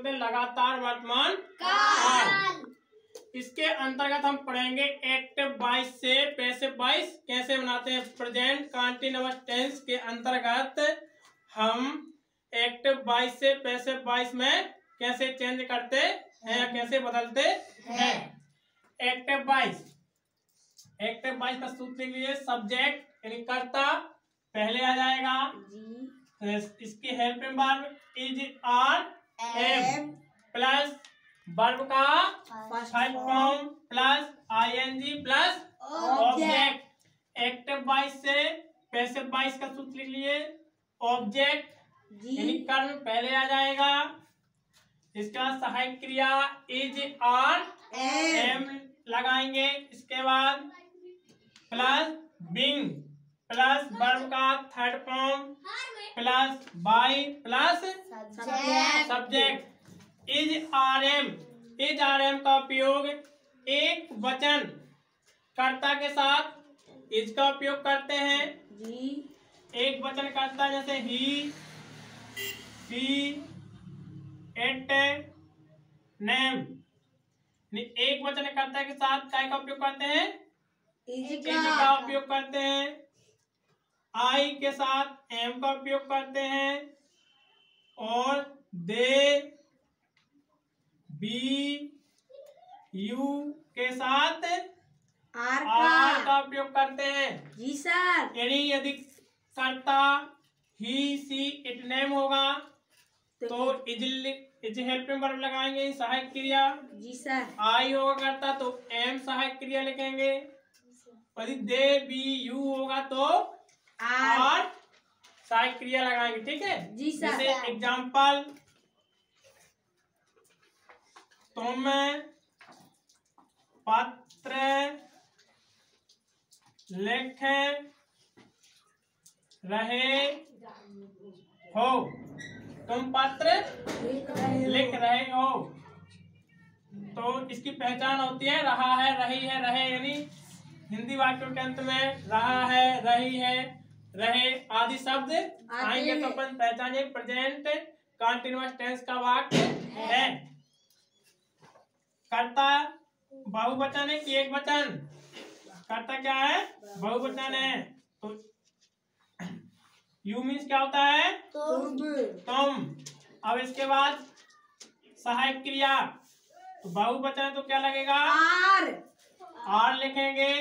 बोलते हैं लगातार वर्तमान काल। इसके अंतर्गत हम पढ़ेंगे एक्टिव वॉइस से पैसिव वॉइस कैसे बनाते हैं। प्रेजेंट कंटीन्यूअस टेंस के अंतर्गत हम एक्टिव वॉइस से पैसिव वॉइस में कैसे चेंज करते हैं या कैसे बदलते हैं। एक्टिव वॉइस का सूत्र के लिए सब्जेक्ट यानी कर्ता पहले आ जाएगा। इसकी helping verb is are am plus verb का first form plus ING plus object. Active voice से पैसिव वॉइस का सूत्र लिख लिए ऑब्जेक्ट यानी कर्म पहले आ जाएगा। इसका सहायक क्रिया इज आर एम लगाएंगे। इसके बाद प्लस बिंग प्लस वर्ब का third form plus by plus subject. Is are am का उपयोग एक वचन कर्ता के साथ इज का उपयोग करते हैं। एक वचन कर्ता जैसे ही, शी, इट, नेम। एक वचन कर्ता के साथ काय का उपयोग करते हैं, इज का उपयोग करते हैं। आई के साथ एम का उपयोग करते हैं और दे, बी, यू के साथ आर का उपयोग करते हैं। जी सर। यानी यदि कर्ता ही, सी, इट, नेम होगा तो इज हेल्पिंग वर्ब लगाएंगे सहायक क्रिया। जी सर। आई होगा करता तो एम सहायक क्रिया लिखेंगे। यदि दे, बी, यू होगा तो आर सहायक क्रिया लगाएंगे। ठीक है जी सर। जैसे एग्जाम्पल, तुम पत्र लिख रहे हो। तुम पत्र लिख रहे हो तो इसकी पहचान होती है रहा है, रही है, रहे। यानी हिंदी वाक्यों के अंत में रहा है, रही है, रहे आदि शब्द आएंगे तो अपन पहचानिए प्रेजेंट कंटीन्यूअस टेंस का वाक्य है। कर्ता बहुवचन है कि एक वचन? कर्ता क्या है, बहुवचन है। तो यू मीन्स क्या होता है, तुम। अब इसके बाद सहायक क्रिया, तो बहुवचन है तो क्या लगेगा, आर लिखेंगे।